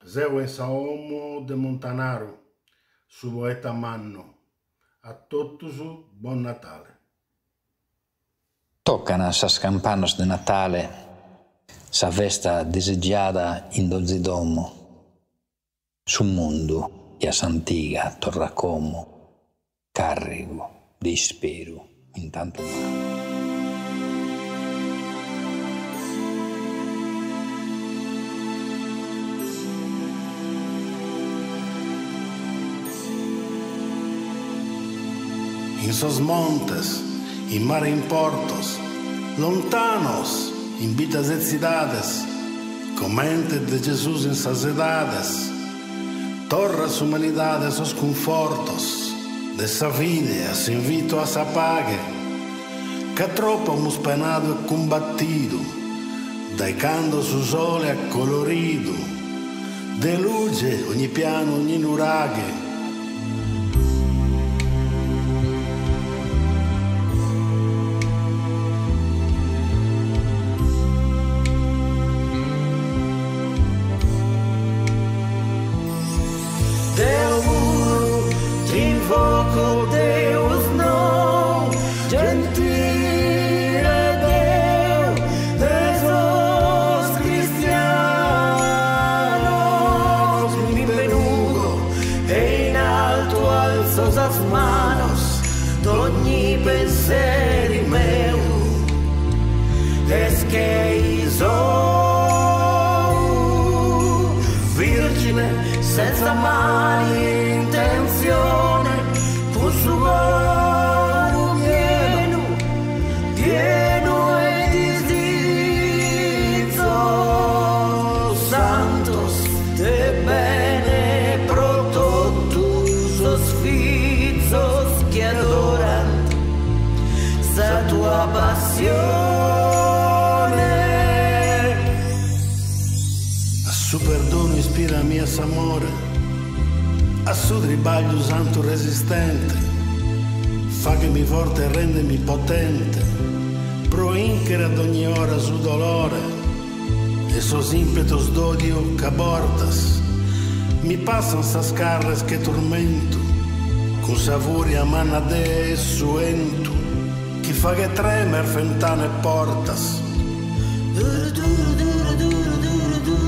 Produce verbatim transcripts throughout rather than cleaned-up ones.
Zeu en Saomo de Montanaro, su poeta manno. A totus, buon Natale. Toccano sas campanas de Natale, sa festa deseggiata in dozi domo, su mundu e a s'antiga torra como, carrego di spero in tanto male. In sos montes, in mare in portos, lontanos, in vitas excidades, comente de Jesús en sas edades, torras humanidades os confortos, de sa vida as invito a sa pague, que troppo hemos penado e combattido, dai cando su sole accolorido, de luce ogni piano, ogni nuraghe. Invoco Deus não, gentile Deus, Deus cristianos, mi bendigo e in alto alzo as manos, d'ogni pensieri meu, es che sou virgine senza mai intenzione, con suo cuore pieno, pieno e disizzo, santos de bene prototus, sfizos che adoran sa tua passione. A su perdono ispira mia s'amore, a suo tribaglio santo resistente, fa che mi forte e rendemi potente, pro inchere ad ogni ora su dolore, e sos impetos d'odio che abortas, mi passan sas carres che tormento, con sa furia manna de e suento, chi fa che tremer fentane portas. Duro, duro, duro, duro, duro, duro.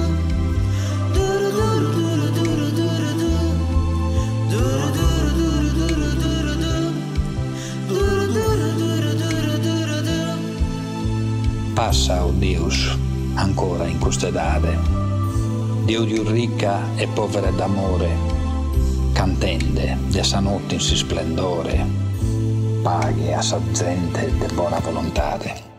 Passa, o Deus, ancora in questa edade, Dio di ricca e povera d'amore, cantende de sa notte in si splendore, paghe a sa gente de buona volontà.